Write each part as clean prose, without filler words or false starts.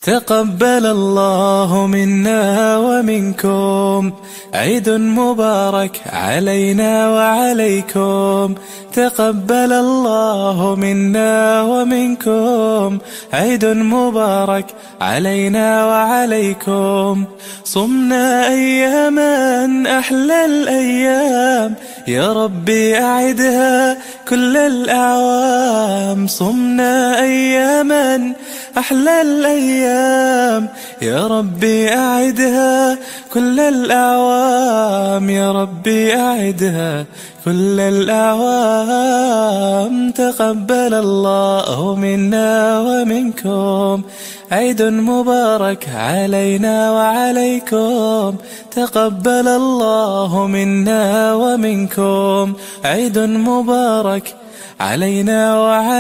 تقبل الله منا ومنكم، عيد مبارك علينا وعليكم. تقبل الله منا ومنكم، عيد مبارك علينا وعليكم. صمنا أياما أحلى الأيام، يا ربي أعدها كل الأعوام. صمنا أياما أحلى الأيام، يا ربي أعدها كل الأعوام. يا ربي أعدها كل الأعوام. تقبل الله منا ومنكم، عيد مبارك علينا وعليكم. تقبل الله منا ومنكم، عيد مبارك علينا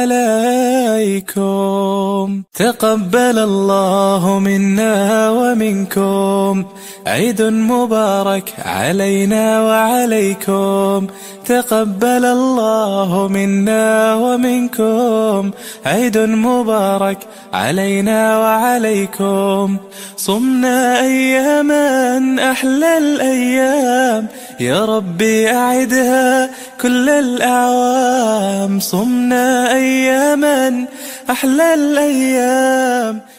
وعليكم. تقبل الله منا ومنكم، عيد مبارك علينا وعليكم. تقبل الله منا ومنكم، عيد مبارك علينا وعليكم. صمنا أياما أحلى الأيام، يا ربي أعدها كل الأعوام. صمنا أياما أحلى الأيام،